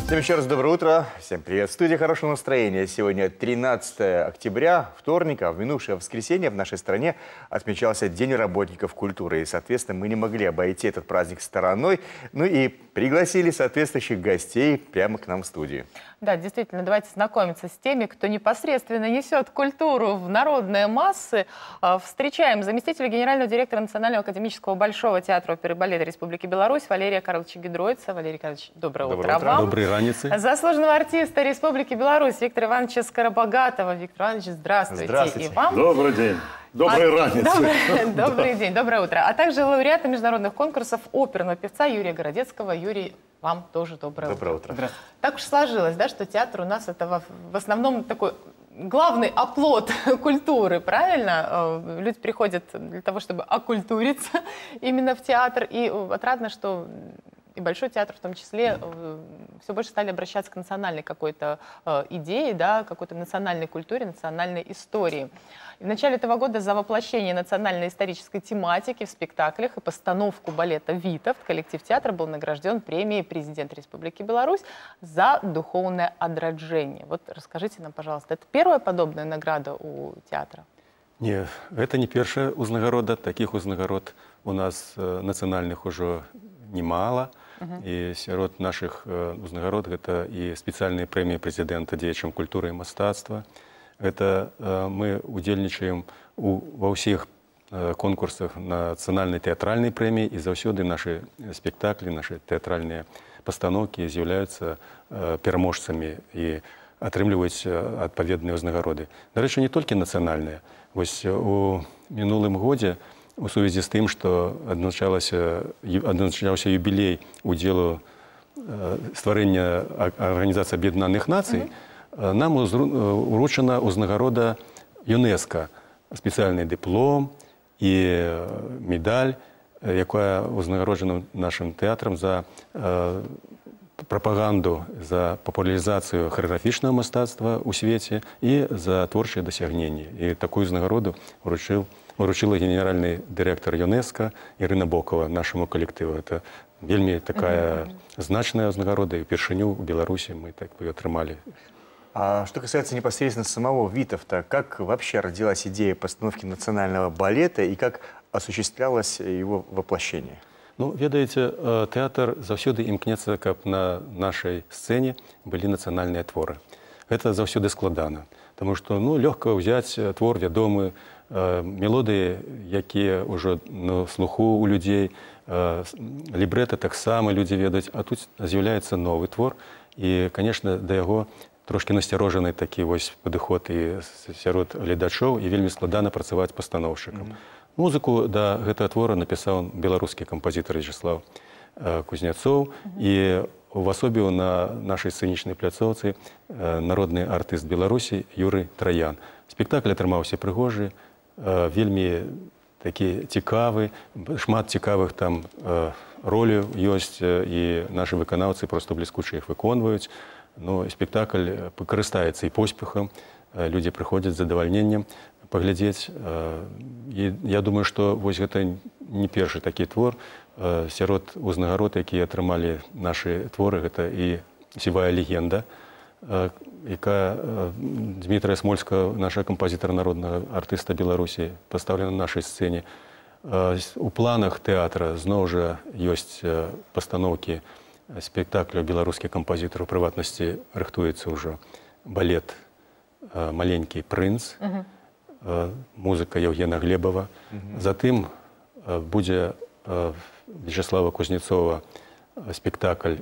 Всем еще раз доброе утро. Всем привет. В студии хорошего настроения. Сегодня 13 октября, вторник, а в минувшее воскресенье в нашей стране отмечался День работников культуры. И, соответственно, мы не могли обойти этот праздник стороной. Ну и пригласили соответствующих гостей прямо к нам в студию. Да, действительно, давайте знакомиться с теми, кто непосредственно несет культуру в народные массы. Встречаем заместителя генерального директора Национального академического Большого театра оперы и балета Республики Беларусь Валерия Карловича Гидройца. Валерий Карлович, доброе утро вам. Доброй раницы. Заслуженного артиста Республики Беларусь Виктора Ивановича Скоробогатова. Виктор Иванович, здравствуйте. Здравствуйте. И вам. Добрый день. Доброй раницы. Добрый день, доброе утро. А также лауреаты международных конкурсов оперного певца Юрия Городецкого. Юрий, вам тоже доброе утро. Так уж сложилось, да, что театр у нас это в основном такой главный оплот культуры, правильно? Люди приходят для того, чтобы окультуриться именно в театр. И отрадно, что и Большой театр в том числе все больше стали обращаться к национальной какой-то идее, да, какой-то национальной культуре, национальной истории. И в начале этого года за воплощение национальной исторической тематики в спектаклях и постановку балета «Витовт» коллектив театра был награжден премией президента Республики Беларусь за духовное одраджение. Вот расскажите нам, пожалуйста, это первая подобная награда у театра? Нет, это не первая узнагарода. Таких узнагарод у нас национальных уже немало. И сярод наших узнагарод это и специальные премии президента дзеячам культуры и мастацтва. Это мы удзельнічаем во всех конкурсах национальной театральной премии, и заўсёды наши спектакли, наши театральные постановки з'являются пераможцами и атрымліваюць адпаведныя ўзнагароды. Дарэчы, не толькі нацыянальныя. Вось у мінулым годзе у сувязі з тым, што адзначаўся юбілей удзелу стварэння Арганізацыі Аб'яднаных Нацый, нам уручана ўзнагарода ЮНЕСКО, спецыяльны дыплом і медаль, якая ўзнагароджана нашым тэатрам за прапаганду, за папулярызацыю харэаграфічнага мастацтва ў свеце і за творчыя дасягненні. І такую ўзнагароду вручила генеральный директор ЮНЕСКО Ирина Бокова нашему коллективу. Это вельми такая значная ўзнагарода, и впершыню в Беларуси мы так ее отрымали. А что касается непосредственно самого Витовта, как вообще родилась идея постановки национального балета и как осуществлялось его воплощение? Ну, ведаеце, тэатр заўсёды імкнецца, каб на нашай сцэне былі нацыянальныя творы. Это заўсёды складана, потому что лёгка ўзяць твор вядомы, мелодыі, якія ўжо на слуху у людзей, лібрэта таксама людзі ведаюць, а тут з'яўляецца новы твор, і, конечно, да яго трошки насцярожаны такі вось падыход і сярод гледачоў, і вельмі складана працаваць пастаноўшчыкам. Музыку да гэтага твора напісаў беларускі кампазітар Вячеслав Кузнецоў, і в асобе на нашай сцэнічнай пляцоўцы народны артыст Беларусі Юрый Траян. Спектакль атрымаўся прыгожы, вельмі такі цікавы, шмат цікавых там роляў ёсць, і нашы выканаўцы просто бліскуча іх выконваюць. Но спектакль карыстаецца і поспехам, людзі прыходзяць з задавальненнем паглядзець. І я думаю, што вось гэта не першы такі твор. Сярод узнагарод, якія атрымалі нашы творы, гэта і «Сівая легенда», якая Дмітрая Смольскага, наша кампазітара, народнага артыста Беларусі, пастаўлена на нашай сцэне. У планах тэатра зноў жа ёсць пастаноўкі спектакляў беларускіх кампазітараў, у прыватнасці рыхтуецца ўжо балет «Маленькі прынц», музыка Евгена Глебова. Затым будзе Вячеслава Кузнецова спектакль,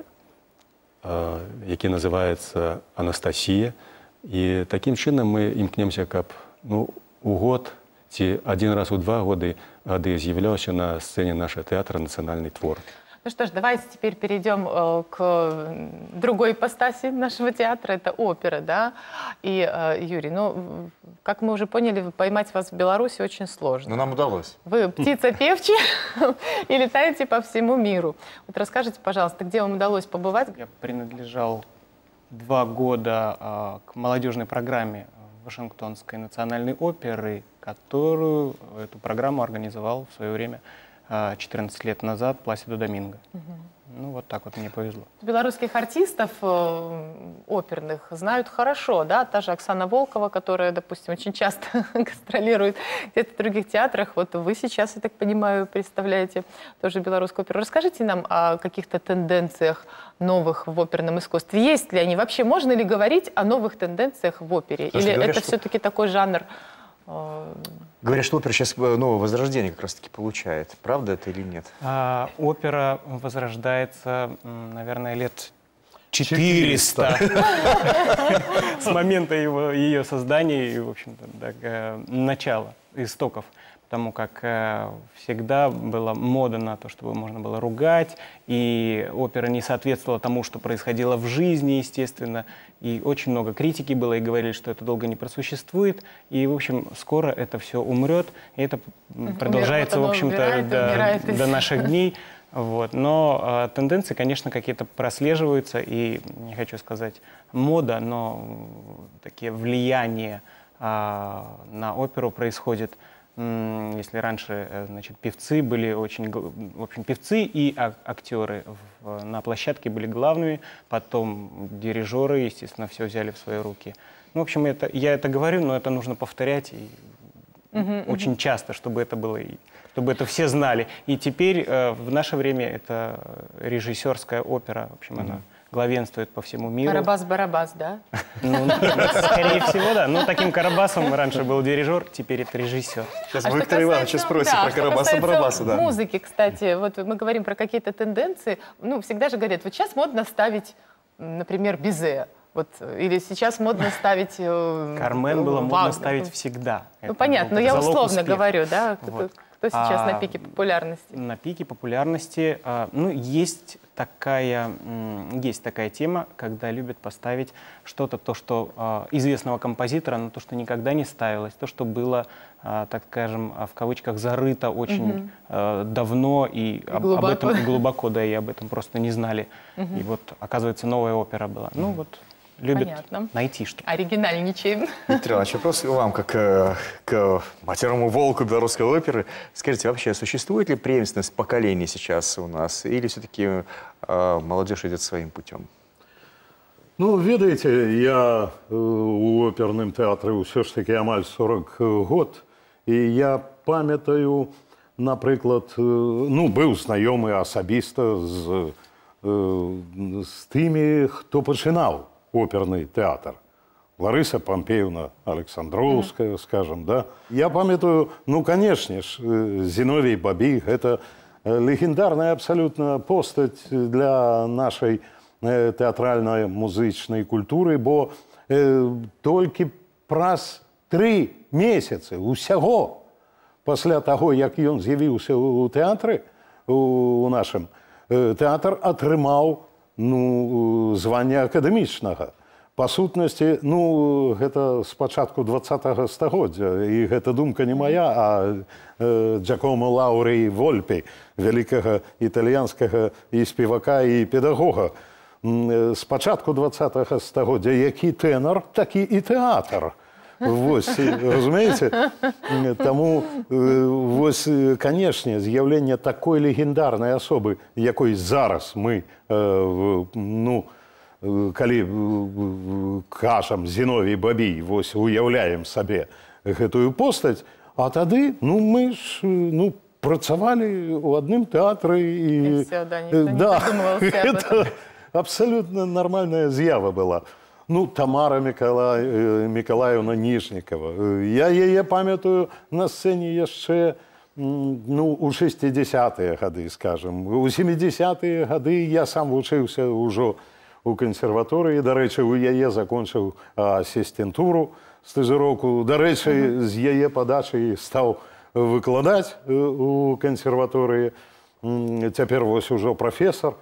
які называецца «Анастасія». І такім чынам мы імкнемся, каб у год ці один раз у 2 гады з'яўляўся на сцэне нашага тэатра нацыянальны твор. Ну что ж, давайте теперь перейдем к другой ипостаси нашего театра, это опера, да? И, Юрий, как мы уже поняли, поймать вас в Беларуси очень сложно. Но нам удалось. Вы птица певчая и летаете по всему миру. Вот расскажите, пожалуйста, где вам удалось побывать? Я принадлежал 2 года к молодежной программе Вашингтонской национальной оперы, которую эту программу организовал в свое время 14 лет назад Пласидо Доминго. Ну, вот так вот мне повезло. Белорусских артистов оперных знают хорошо, да? Та же Оксана Волкова, которая, допустим, очень часто гастролирует где-то в других театрах. Вот вы сейчас, я так понимаю, представляете тоже белорусскую оперу. Расскажите нам о каких-то тенденциях новых в оперном искусстве. Есть ли они? Вообще можно ли говорить о новых тенденциях в опере? Слушайте, или это все-таки такой жанр? Говорят, что опера сейчас новое возрождение как раз-таки получает. Правда это или нет? Опера возрождается, наверное, лет 400 с момента ее создания и, в общем-то, начала, истоков. Потому как всегда была мода на то, чтобы можно было ругать, и опера не соответствовала тому, что происходило в жизни, естественно. И очень много критики было, и говорили, что это долго не просуществует. И, в общем, скоро это все умрет, и это продолжается, в общем-то, до наших дней. Вот. Но тенденции, конечно, какие-то прослеживаются, и, не хочу сказать мода, но такие влияния на оперу происходят. Если раньше, значит, певцы были очень, в общем, певцы и актеры на площадке были главными, потом дирижеры, естественно, все взяли в свои руки. Ну, в общем, я это говорю, но это нужно повторять и очень часто, чтобы это было, чтобы это все знали. И теперь в наше время это режиссерская опера, в общем, она главенствует по всему миру. Карабас-Барабас, да? Ну, скорее всего, да. Ну, таким Карабасом раньше был дирижер, теперь это режиссер. Сейчас Виктор Иванович спросит про Карабаса-Барабаса. Да. Музыки, кстати, вот мы говорим про какие-то тенденции. Ну, всегда же говорят, вот сейчас модно ставить, например, Бизе. Вот, или сейчас модно ставить... Кармен было модно ставить всегда. Ну, понятно, но я условно говорю, да? Вот. Кто сейчас на пике популярности? На пике популярности, ну, есть такая тема, когда любят поставить что-то, то, что известного композитора, но то, что никогда не ставилось, то, что было, так скажем, в кавычках, зарыто очень давно и об этом глубоко, да, и об этом просто не знали. И вот, оказывается, новая опера была. Ну, вот. Любят найти что-то. Оригинальничаем. Виктор Иванович, вопрос вам, как к матерому волку белорусской оперы. Скажите, вообще, существует ли преемственность поколений сейчас у нас? Или все-таки молодежь идет своим путем? Ну, видите, я у оперным театру все-таки амаль 40 год. І я пам'ятаю, наприклад, ну, був знайомий особисто з тими, хто починав оперный театр. Лариса Помпеевна Александровская, скажем, да. Я памятаю, ну, конечно ж, Зиновий Бабих – это легендарная абсолютно постать для нашей театральной музычной культуры, бо тільки праз 3 місяці усього після того, як він з'явився у театрі, у нашому, театр отримав, ну, звання акадэмічнага. Па сутнасці, ну, гэта з пачатку 20-го стагоддзя, і гэта думка не моя, а Джакомо Лаўрі Вольпі, вялікага італьянскага і спевака, і педагога. З пачатку 20-го стагоддзя які тенор, такі і тэатр. Вось, разумееце? Таму, вось, канешне, з'яўленне такой легендарнай асобы, якой зараз мы, ну, калі кажам Зіновій Бабій, вось, уяўляем сабе гэтую постаць, а тады, ну, мы ж, ну, працавалі ў адным тэатры і... всё, да, ніхто не задумываўся об этом. Это абсолютно нормальная з'ява была. Ну, Тамара Миколаевна Нижникова. Я яе памятаю на сцэне яшчэ, ну, у 60-е гады, скажем. У 70-е гады я сам вучыўся ўжо у кансерваторыі. Дарэчы, у яе закончыў асістэнтуру, стажыроўку. Дарэчы, з яе падачай стаў выкладаць у кансерваторыі. Цяпер вось ужо прафесор,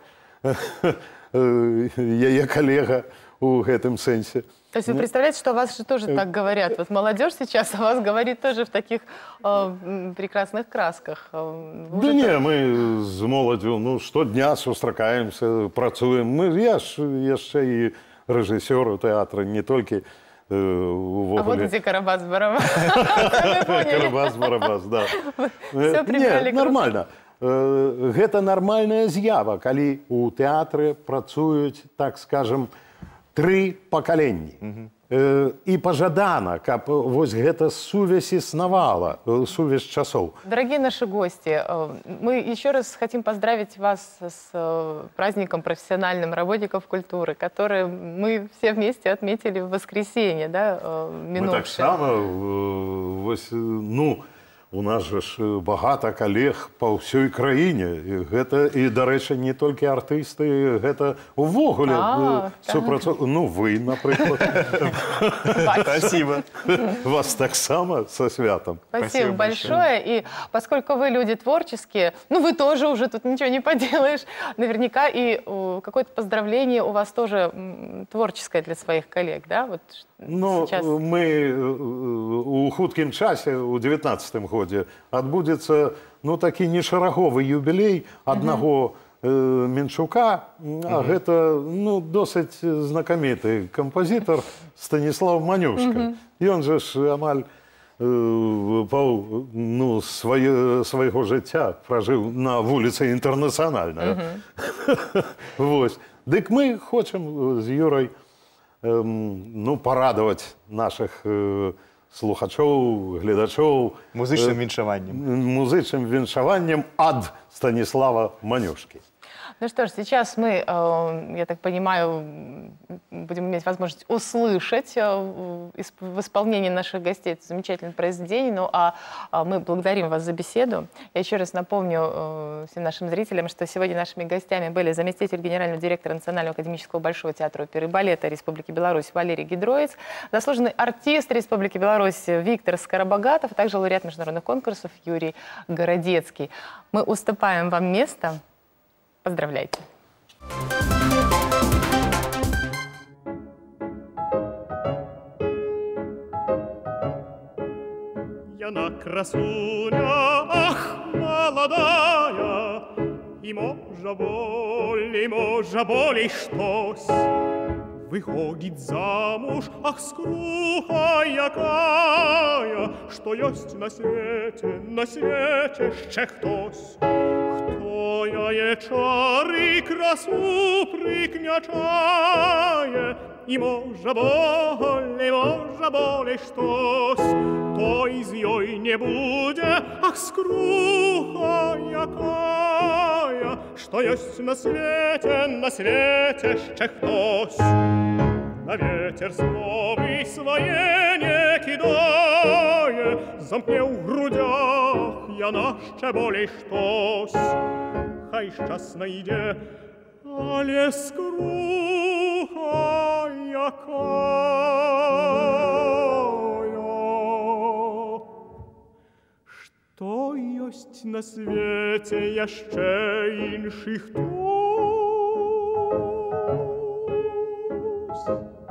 яе калега у гэтым сэнсе. То есть вы представляете, что о вас же тоже так говорят? Вот молодежь сейчас о вас говорит тоже в таких прекрасных красках. Да не, мы з моладдзю, ну, штодня сустракаемся, працуем. Я ж яшчэ і рэжысёр у тэатры, не толькі увогуле. А вот где Карабас-Барабас. Карабас-Барабас, да. Все прибрали. Нормально. гэта нармальная з'ява, калі у тэатры працуюць, так скажем, 3 пакаленні. И пожадана, как вот эта сувязь иснавала, сувязь часов. Дорогие наши гости, мы еще раз хотим поздравить вас с праздником профессиональным работников культуры, который мы все вместе отметили в воскресенье, да, минувшее. Мы так само, ну, у нас же багато коллег по всей краине. И, до речі, не только артисты, это увогуле супрацовники. Ну, вы, например. Спасибо. Вас так само со святом. Спасибо большое. И поскольку вы люди творческие, ну, вы тоже уже тут ничего не поделаешь, наверняка и какое-то поздравление у вас тоже творческое для своих коллег, да? Вот ну, сейчас... мы у хуткім часе, у 19-м годзе, адбудзецца, ну, такі нешараговы юбілей аднаго Менчука, а гэта, ну, досыць знакаміты кампазітар Станіслав Манюшка. Ён же ж амаль ну, свайго жыцця пражыў на вуліцы Інтэрнацыянальная. Вось. Дык мы хочам з Юрай, ну, порадовать наших слухачоў, гледачоў музычным віншаваннем ад Станіслава Манюшки. Ну что ж, сейчас мы, я так понимаю, будем иметь возможность услышать в исполнении наших гостей это замечательное произведение. Ну а мы благодарим вас за беседу. Я еще раз напомню всем нашим зрителям, что сегодня нашими гостями были заместитель генерального директора Национального академического Большого театра оперы и балета Республики Беларусь Валерий Гидроец, заслуженный артист Республики Беларусь Виктор Скоробогатов, а также лауреат международных конкурсов Юрий Городецкий. Мы уступаем вам место. Поздравляйте. Яна красуня, ах, молодая, и можа болей штось. Выходит замуж, ах, скруха якая, что есть на свете ще хтось. Хто яе чары красу прикнячае, и можа болей штось, той з ёй не буде, ах, скруха якая, что есть на свете ще хтось. На ветер словы своє не кидає, замкне у грудях яна ще болей штось. Хай щасна йде, але скруха якая. Що єсть на світі яще інших хтось?